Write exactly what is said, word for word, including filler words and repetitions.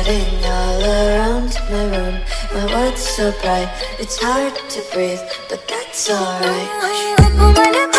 living all around my room. My world's so bright, it's hard to breathe, but that's alright.